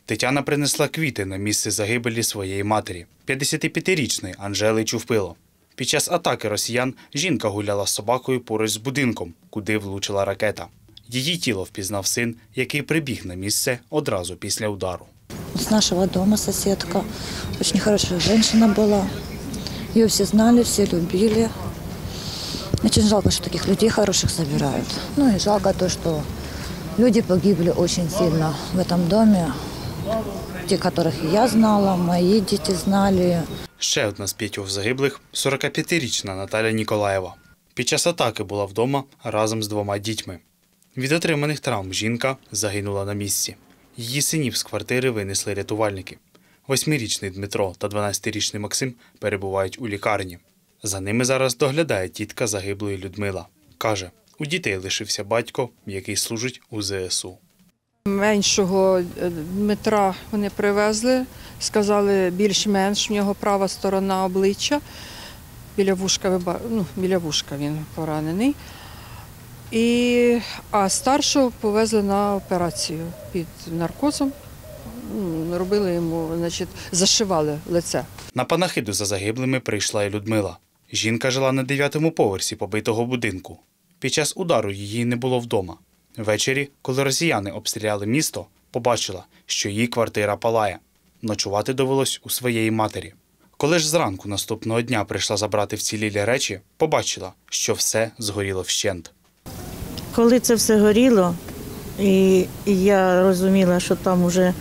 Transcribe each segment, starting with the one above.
Тетяна принесла квіти на місце загибелі своєї матері, 55-річної Анжели Чувпило. Під час атаки росіян жінка гуляла з собакою поруч з будинком, куди влучила ракета. Її тіло впізнав син, який прибіг на місце одразу після удару. С нашего дома соседка, очень хорошая женщина была. Ее все знали, все любили. Очень жалко, что таких людей хороших забирают. Ну и жалко то, что люди погибли очень сильно в этом доме. Те, которых я знала, мои дети знали. Ще одна з 5 загиблих – 45-річна Наталя Ніколаєва. Під час атаки була вдома разом з 2 дітьми. Від отриманих травм жінка загинула на місці. Її синів з квартири винесли рятувальники. 8-річний Дмитро та 12-річний Максим перебувають у лікарні. За ними зараз доглядає тітка загиблої Людмила. Каже, у дітей лишився батько, який служить у ЗСУ. Меншого Дмитра вони привезли, сказали більш-менш, в нього права сторона обличчя, біля вушка він поранений. А старшого повезли на операцію під наркозом, робили йому, зашивали лице. На панахиду за загиблими прийшла і Людмила. Жінка жила на 9-му поверсі побитого будинку. Під час удару її не було вдома. Ввечері, коли росіяни обстріляли місто, побачила, що її квартира палає. Ночувати довелось у своєї матері. Коли ж зранку наступного дня прийшла забрати вцілілі речі, побачила, що все згоріло вщент. Коли це все горіло, і я розуміла, що там вже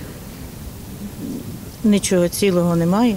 нічого цілого немає,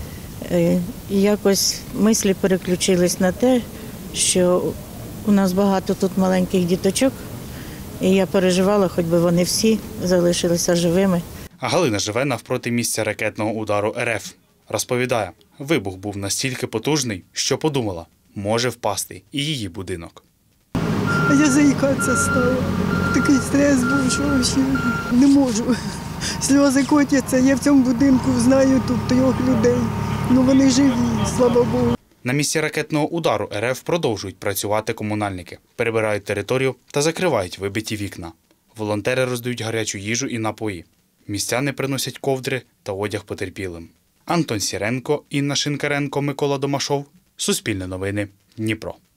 якось мислі переключились на те, що у нас багато тут маленьких діточок, і я переживала, хоч би вони всі залишилися живими. А Галина живе навпроти місця ракетного удару РФ. Розповідає, вибух був настільки потужний, що подумала, може впасти і її будинок. А я заїкатися стала. Такий стрес був, що взагалі не можу. Сльози котяться. Я в цьому будинку знаю тут 3 людей. Ну вони живі, слава Богу. На місці ракетного удару РФ продовжують працювати комунальники, перебирають територію та закривають вибиті вікна. Волонтери роздають гарячу їжу і напої. Містяни приносять ковдри та одяг потерпілим. Антон Сіренко, Інна Шинкаренко, Микола Домашов. Суспільне новини. Дніпро.